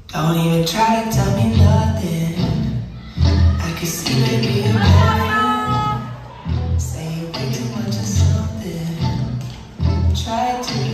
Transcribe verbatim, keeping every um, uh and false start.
Don't even try to tell me nothing. I can see baby you're bad. Say you way too much of something. Try to